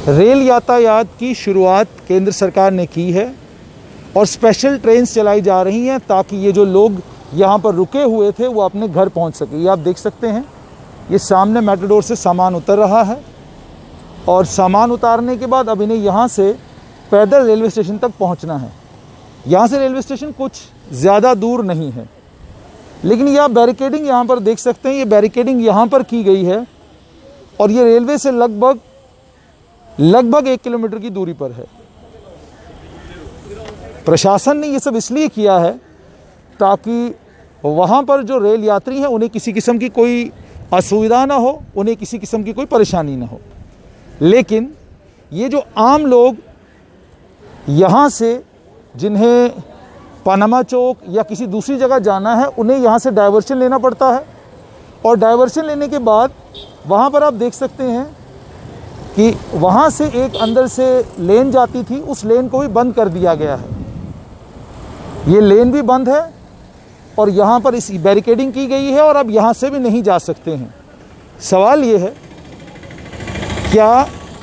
Rail यातायात की शुरुआत केंद्र सरकार ने की है और स्पेशल ट्रेन्स चलाई जा रही हैं ताकि ये जो लोग यहाँ पर रुके हुए थे वो अपने घर पहुँच सके। ये आप देख सकते हैं, ये सामने मेटाडोर से सामान उतर रहा है और सामान उतारने के बाद अब इन्हें यहाँ से पैदल रेलवे स्टेशन तक पहुँचना है। यहाँ से रेलवे स्टेशन कुछ ज़्यादा दूर नहीं है, लेकिन ये आप बैरिकेडिंग यहाँ पर देख सकते हैं। ये बैरिकेडिंग यहाँ पर की गई है और ये रेलवे से लगभग 1 किलोमीटर की दूरी पर है। प्रशासन ने ये सब इसलिए किया है ताकि वहाँ पर जो रेल यात्री हैं उन्हें किसी किस्म की कोई असुविधा ना हो, उन्हें किसी किस्म की कोई परेशानी ना हो। लेकिन ये जो आम लोग यहाँ से जिन्हें पनामा चौक या किसी दूसरी जगह जाना है, उन्हें यहाँ से डाइवर्शन लेना पड़ता है और डाइवर्शन लेने के बाद वहाँ पर आप देख सकते हैं कि वहाँ से एक अंदर से लेन जाती थी, उस लेन को भी बंद कर दिया गया है। ये लेन भी बंद है और यहाँ पर इस बैरिकेडिंग की गई है और अब यहाँ से भी नहीं जा सकते हैं। सवाल ये है, क्या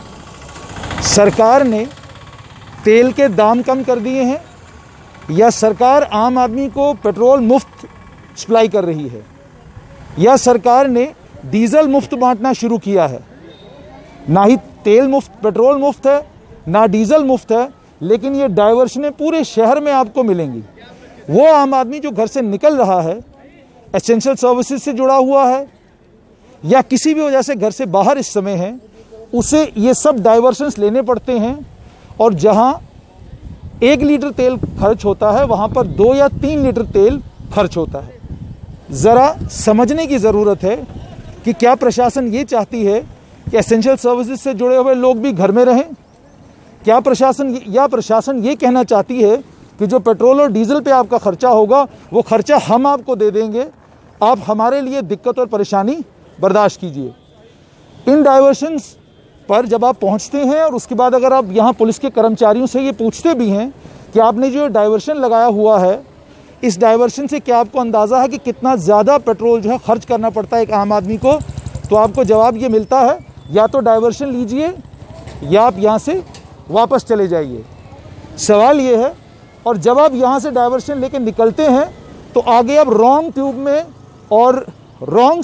सरकार ने तेल के दाम कम कर दिए हैं या सरकार आम आदमी को पेट्रोल मुफ्त सप्लाई कर रही है या सरकार ने डीजल मुफ्त बांटना शुरू किया है? ना ही तेल मुफ्त, पेट्रोल मुफ्त है, ना डीजल मुफ्त है, लेकिन ये डाइवर्शनें पूरे शहर में आपको मिलेंगी। वो आम आदमी जो घर से निकल रहा है, एसेंशियल सर्विसेज से जुड़ा हुआ है या किसी भी वजह से घर से बाहर इस समय है, उसे ये सब डाइवर्शंस लेने पड़ते हैं और जहां 1 लीटर तेल खर्च होता है वहां पर 2 या 3 लीटर तेल खर्च होता है। ज़रा समझने की ज़रूरत है कि क्या प्रशासन ये चाहती है कि एसेंशियल सर्विसेज से जुड़े हुए लोग भी घर में रहें? क्या प्रशासन ये कहना चाहती है कि जो पेट्रोल और डीजल पे आपका खर्चा होगा वो खर्चा हम आपको दे देंगे, आप हमारे लिए दिक्कत और परेशानी बर्दाश्त कीजिए? इन डाइवर्शंस पर जब आप पहुंचते हैं और उसके बाद अगर आप यहाँ पुलिस के कर्मचारियों से ये पूछते भी हैं कि आपने जो डाइवर्शन लगाया हुआ है, इस डाइवर्शन से क्या आपको अंदाज़ा है कि कितना ज़्यादा पेट्रोल जो है खर्च करना पड़ता है एक आम आदमी को, तो आपको जवाब ये मिलता है, या तो डाइवर्शन लीजिए या आप यहाँ से वापस चले जाइए। सवाल ये है, और जब आप यहाँ से डाइवर्शन लेके निकलते हैं तो आगे आप रॉन्ग ट्यूब में और रॉन्ग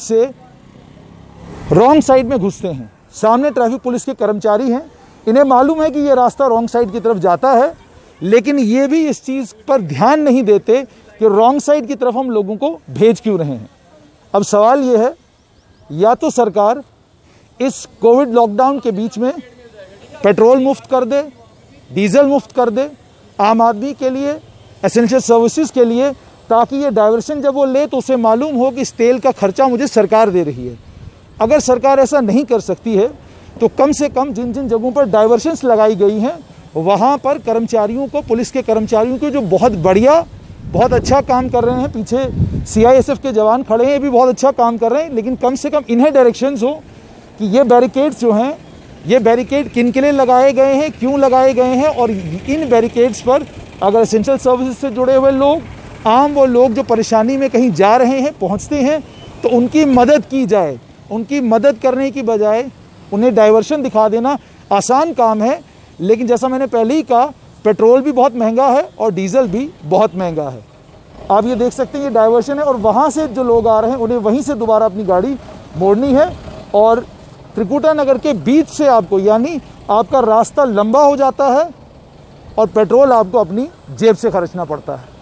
साइड में घुसते हैं। सामने ट्रैफिक पुलिस के कर्मचारी हैं, इन्हें मालूम है कि ये रास्ता रॉन्ग साइड की तरफ जाता है, लेकिन ये भी इस चीज़ पर ध्यान नहीं देते कि रॉन्ग साइड की तरफ हम लोगों को भेज क्यों रहे हैं। अब सवाल ये है, या तो सरकार इस कोविड लॉकडाउन के बीच में पेट्रोल मुफ्त कर दे, डीजल मुफ्त कर दे आम आदमी के लिए, एसेंशियल सर्विसेज के लिए, ताकि ये डाइवर्शन जब वो ले तो उसे मालूम हो कि इस तेल का खर्चा मुझे सरकार दे रही है। अगर सरकार ऐसा नहीं कर सकती है तो कम से कम जिन जिन जगहों पर डाइवर्शंस लगाई गई हैं वहाँ पर कर्मचारियों को, पुलिस के कर्मचारियों को जो बहुत अच्छा काम कर रहे हैं, पीछे CISF के जवान खड़े हैं, ये भी बहुत अच्छा काम कर रहे हैं, लेकिन कम से कम इन्हें डायरेक्शंस हो कि ये बैरिकेड्स जो हैं, ये बैरिकेड किन के लिए लगाए गए हैं, क्यों लगाए गए हैं, और इन बैरिकेड्स पर अगर एसेंशियल सर्विसेज से जुड़े हुए लोग, आम वो लोग जो परेशानी में कहीं जा रहे हैं, पहुंचते हैं, तो उनकी मदद की जाए। उनकी मदद करने की बजाय उन्हें डाइवर्शन दिखा देना आसान काम है, लेकिन जैसा मैंने पहले ही कहा, पेट्रोल भी बहुत महंगा है और डीजल भी बहुत महंगा है। आप ये देख सकते हैं ये डाइवर्शन है और वहाँ से जो लोग आ रहे हैं उन्हें वहीं से दोबारा अपनी गाड़ी मोड़नी है और त्रिकुटा नगर के बीच से आपको, यानी आपका रास्ता लंबा हो जाता है और पेट्रोल आपको अपनी जेब से खर्चना पड़ता है।